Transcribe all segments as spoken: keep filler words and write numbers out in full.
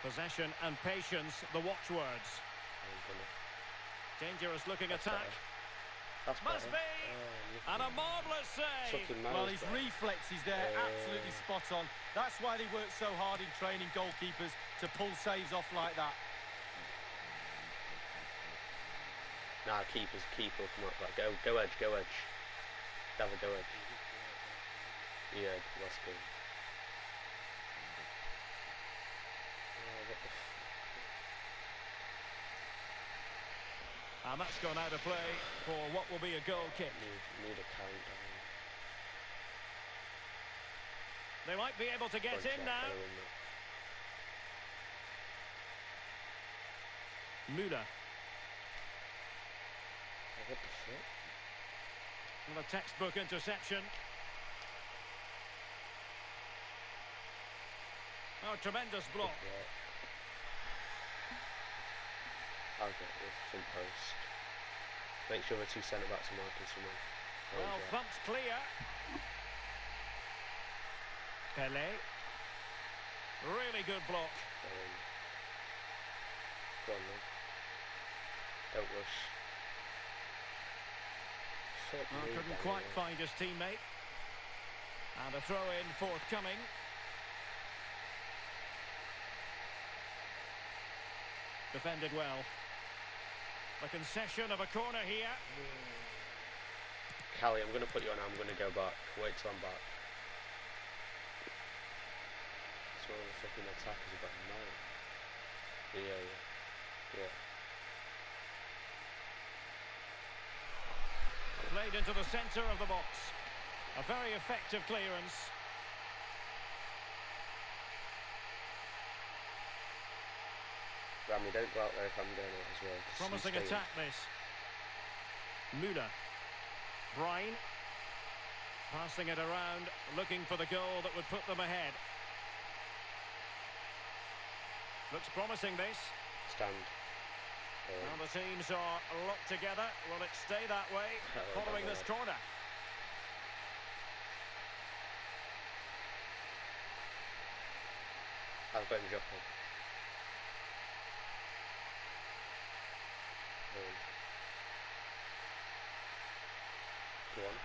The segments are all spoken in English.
Possession and patience, the watchwords. Dangerous looking That's attack. That's Must better. be! Oh, And a marvellous save. Well, his reflexes there, Uh, absolutely spot on. That's why they work so hard in training goalkeepers, to pull saves off like that. Nah, keepers, keeper will come up. Like, go, go edge, go edge. Have a go edge. Yeah, that's good. Oh, what the f And that's gone out of play for what will be a goal kick. Need, need a countdown. They might be able to get in now. Müller. Oh, what the fuck? Well, a textbook interception. Oh, tremendous block. I'll get this front post. Make sure the two centre backs are marking someone. There Well, we go. thumped clear. Pele. Really good block. Um, go on then. Don't rush. Fuck Oh, me, couldn't Daniel. quite find his teammate. And a throw-in forthcoming. Defended well. A concession of a corner here. Callie, I'm going to put you on. I'm going to go back. Wait till I'm back. It's one of the fucking attackers about nine. Yeah, yeah. Yeah. Played into the centre of the box. A very effective clearance. Rami, don't go out there if I'm going out as well. Just Promising stay in. attack this. Müller. Brine. Passing it around, looking for the goal that would put them ahead. Looks promising, this. Stand. Um, Now the teams are locked together. Will it stay that way Oh, following my this God. corner? I've got him dropping. Um, go on.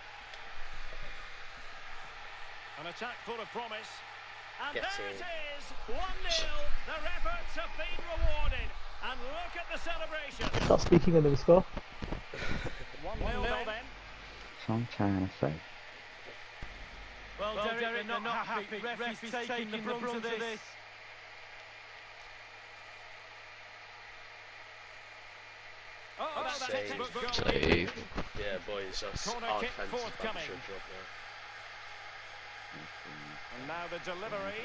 An attack full of promise. And Gets there in. it is! one nil. Their efforts have been rewarded. And look at the celebration. Stop speaking under the score. one nil then. That's what I'm trying to say. Well, Well, Derek, Derek, they're not, they're not happy. happy. Ref, Ref is is taking, taking the the brunt, brunt of of this. this. Oh, Oh, that's save. textbook goal. Save. Yeah, boys, that's Corner our kick defence forthcoming. should drop there. And now the delivery.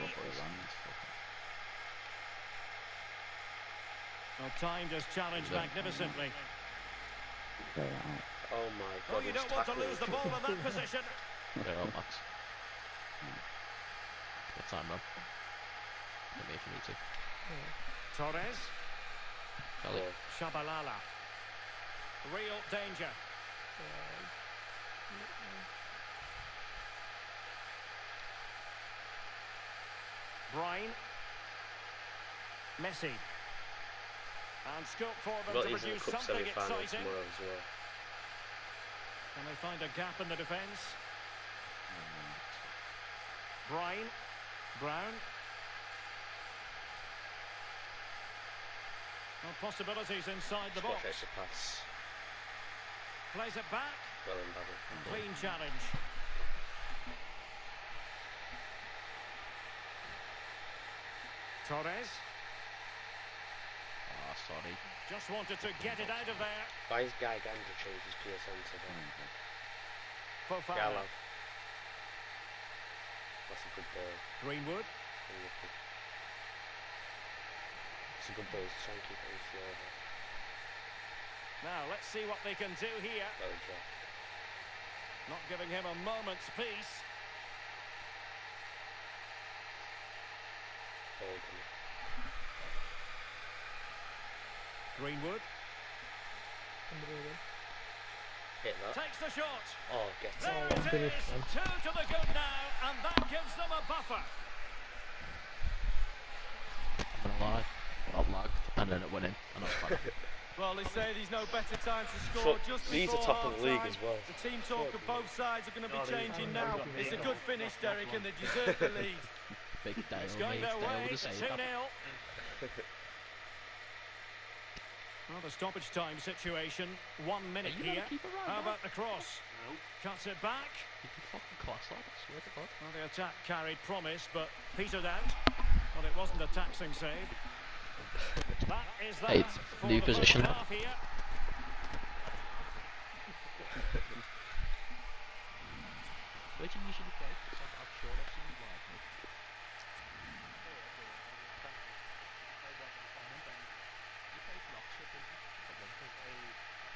Well, time just challenged magnificently. Oh my God! Oh, you don't want to lose the ball in that position. Very well, Max. Good time, man. Let me if you need to. Torres. Kelly. Shabalala. Real danger. Brine. Messi. And scope for them Got to these in the produce cup something semi-final exciting. tomorrow as well. Can they find a gap in the defence? Brine. Brown. Well, possibilities inside the box. Scott takes a pass. Plays it back. Well done, Babel. Clean challenge. Torres. Ah, sorry. Just wanted to get it out of there. Why is Guy Gander changed his P S N to that? Fofana. Gallo. That's a good ball. Greenwood. Unlucky. It's a good ball. Try and keep it on the floor there. Now, let's see what they can do here. Well dropped. Not giving him a moment's peace. Holding. Greenwood. Hit that. Takes the shot. Oh, get it. There Oh, it finish, is. man. Two to the good now, and that gives them a buffer. I'm gonna lie. and then it went in, and that's fine. Well, they say there's no better time to score Foot- just these are before top of the league half-time. as well. The team talk of both sides are going to be changing now. It's a good finish, Derek, and they deserve the lead. Big Dale, It's mate, going their Dale way, with two the save. that. nil. Well, the stoppage time situation, one minute Are you gonna here. keep it right How now? about the cross? Cuts it back. You can fucking class that, I swear to God. Well, the attack carried promise, but petered out. Well, it wasn't a taxing save. That is that Hey, for new the position. first half here. Where do you usually play? 'Cause I'm, I'm sure I've seen you live, mate. You played for Oxford, didn't you? At one point.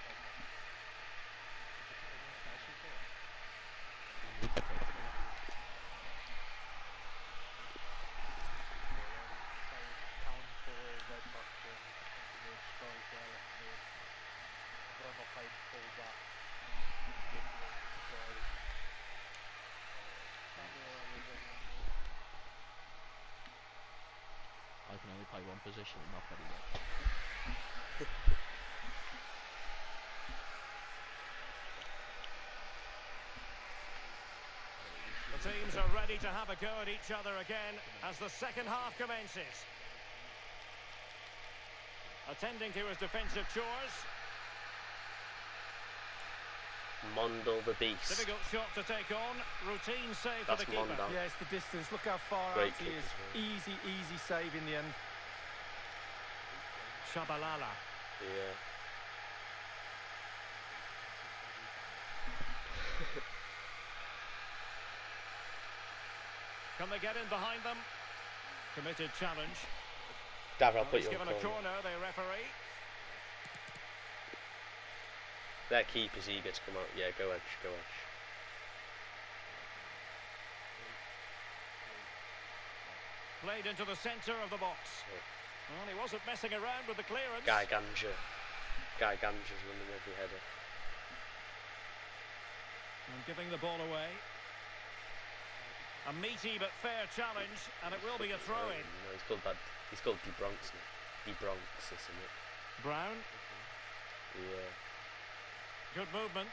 I can only play one position and not very well. The teams are ready to have a go at each other again as the second half commences. Attending to his defensive chores. Mondal the Beast. Difficult shot to take on. Routine save That's for the keeper. Mondal. Yeah, it's the distance. Look how far Great out he kick is. as well. Easy, easy save in the end. Shabalala. Yeah. Can they get in behind them? Committed challenge. Dav, I'll Well, put he's you on given a corner. corner, the referee. That keeper's eager to come out. Yeah, go edge, go edge. Played into the centre of the box. Well, he wasn't messing around with the clearance. Guy Ganja. Guy Ganja's winning every header. And giving the ball away. A meaty but fair challenge, and it will be a throw-in. Um, no, he's called that. He's called De Bronx now. De Bronx, isn't it? Brown, Yeah. good movement.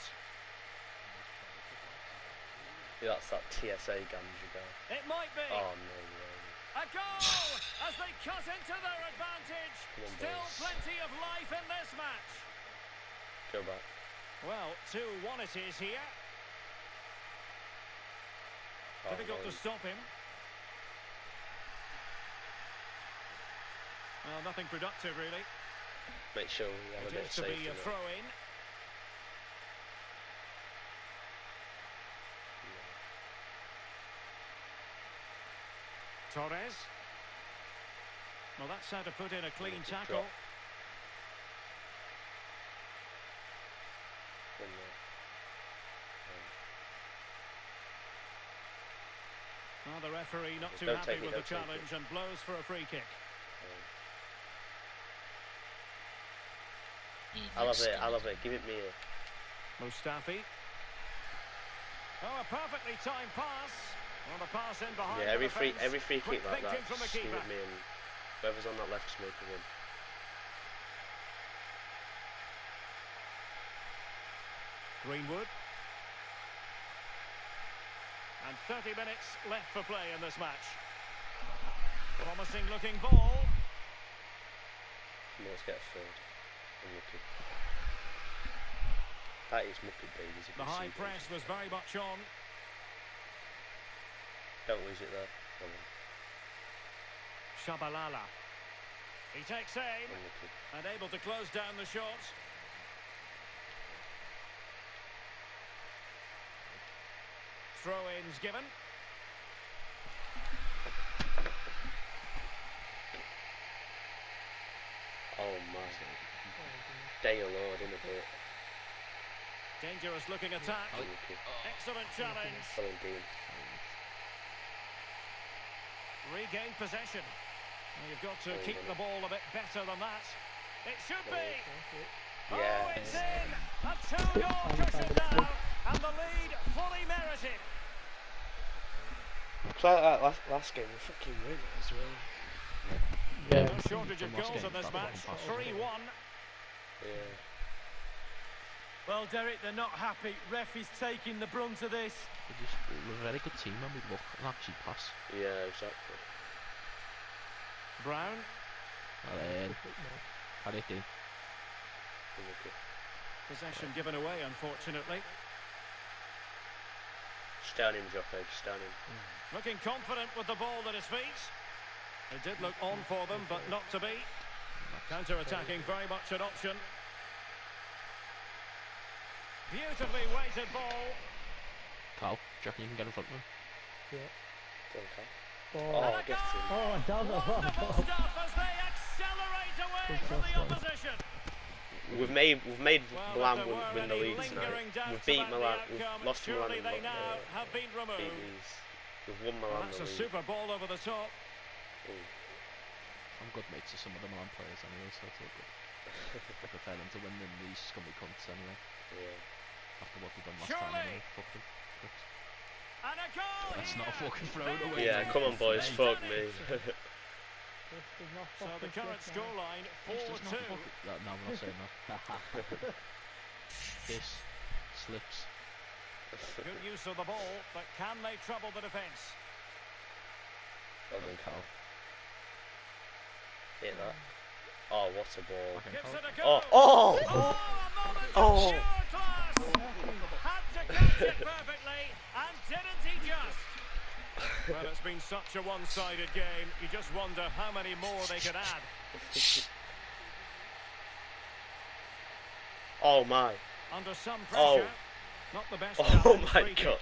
Yeah, that's that T S A Ganja guy. It might be. Oh no way. A goal as they cut into their advantage. Come on, Still boys. plenty of life in this match. Go back. Well, two one it is here. Oh, Difficult no. to stop him. Well, nothing productive really. Make sure we have a It bit is of to safety. be a there. throw-in. Torres. Well, that's how to put in a clean Good tackle. drop. In there. Well, the referee not too Don't happy take it, with the don't take it. challenge and blows for a free kick. I love it, I love it. Give it me. Mustafi. Oh, a perfectly timed pass. Well, the pass in behind Yeah, the every free defence. every free Quick kick like that, thinking from the just give keeper. it me and whoever's on that left just make it win. Greenwood. And thirty minutes left for play in this match. Promising looking ball. Come on, let's get a third. Unlucky. That is muppet babies. If The you high see press those. was very much on. Don't lose it there. Come on. Shabalala. He takes aim Unlucky. and able to close down the shot. Throw-ins given. Oh my. Dale Lord in a bit. Dangerous looking attack. Unlucky. Excellent challenge. Well done. Regained possession. Well, you've got to Oh, keep minute. the ball a bit better than that. It should be. Oh, Yeah. it's in. A two-goal cushion now, and the lead fully merited. So that last, last game we fucking win as well. Yeah. No shortage of From last goals game, in this that match. one pass. three one. Yeah. Well, Derek, they're not happy. Ref is taking the brunt of this. We're, just, we're a very good team when we look and actually pass. Yeah, exactly. Brown. Well, um, carry it in. Okay. Possession given away, unfortunately. Just down him, Jocko, just down him. Looking confident with the ball at his feet. It did look on for them, but not to be. Counter-attacking, very much an option. Beautifully weighted ball. Carl, do you reckon you can get in front of him? Go on, Cal. Oh, Oh, I guess him. oh, I done it. Wonderful stuff as they accelerate away from the opposition. We've made we've made Well, Milan if there win, were win the any league tonight. lingering doubts We've beat about the Milan. We've outcome, lost to Milan. surely they and, now uh, have been beat removed. these. We've won Well, Milan that's the a league. super ball over the top. Ooh. I'm good mates with some of the Milan players anyway, so it's all good. I prefer them to win than these scummy cunts anyway. Yeah. After what we've done last Surely. time anyway. Fuck them. Pricks. And a goal That's here. not a fucking throw it away. Yeah, mate. come on, boys. Mate. Fuck me. So the current scoreline, It's just not four two. fucking- No, no, I'm not saying that. This slips. Good use of the ball, but can they trouble the defence? Well done, Cal. Carl. Hit that. Oh, what a ball. Okay. Gives it a go. Oh, oh! Oh, a moment Oh. of pure class. Had to catch it perfectly, and didn't he just? Well, it's been such a one-sided game. You just wonder how many more they could add. Oh my. Under some Oh. pressure. Not the best Oh challenge, my free kick. god.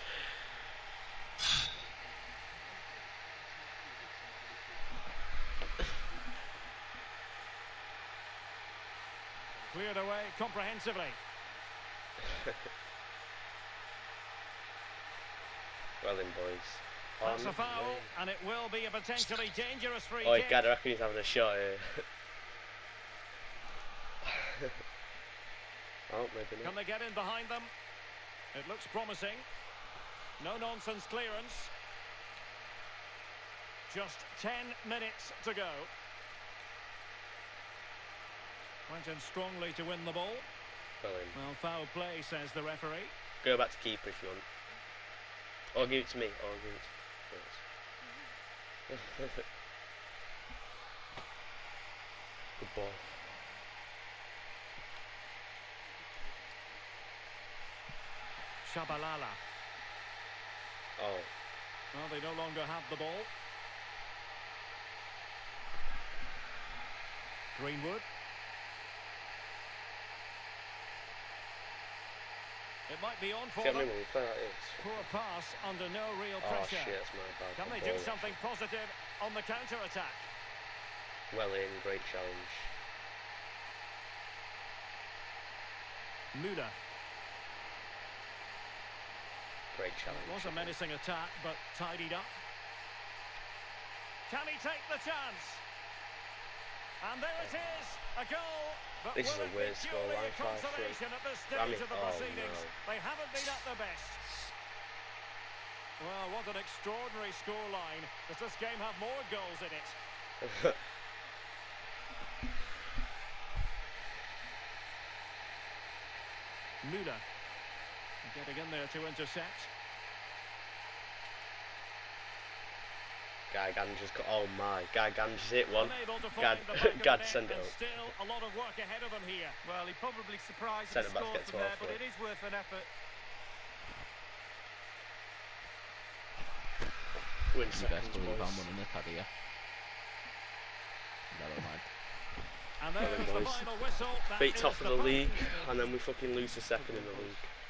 Cleared away comprehensively. Well then, boys. That's On a foul, way. and it will be a potentially dangerous free Oh, kick. God, I reckon he's having a shot here. Oh, maybe Can not. they get in behind them? It looks promising. No nonsense clearance. Just ten minutes to go. Went in strongly to win the ball. Well then. Well, foul play, says the referee. Go back to keeper if you want. Or give it to me. Or give it to Good ball. Shabalala. Oh. Well, they no longer have the ball. Greenwood. It might be on for See, I them. remember we play like this. Poor pass under no real Oh pressure. shit, that's my bad. Can they Good do ball. something positive on the counter-attack? Well in, great challenge. Müller. Great challenge. It was a menacing attack, but tidied up. Can he take the chance? And there it is, a goal. But This is will a it weird be score purely line, a five three. consolation at this stage I mean- of the oh, proceedings? no. They haven't been at their best. Well, what an extraordinary scoreline. Does this game have more goals in it? Müller. Getting in there to intercept. Guy just got. Oh my. Guy just hit one. Unable to God, find the back of the God net, send it and up. still a lot of work ahead of them here. Well, he probably surprised Centre the back score gets from there, off but it. it is worth an effort. Win You best seconds, believe I'm boys. winning it, Paddy, yeah. Never mind. And Well there's then, the boys. final whistle. That Beat is top of the the final. league, and then we fucking lose the second in the league.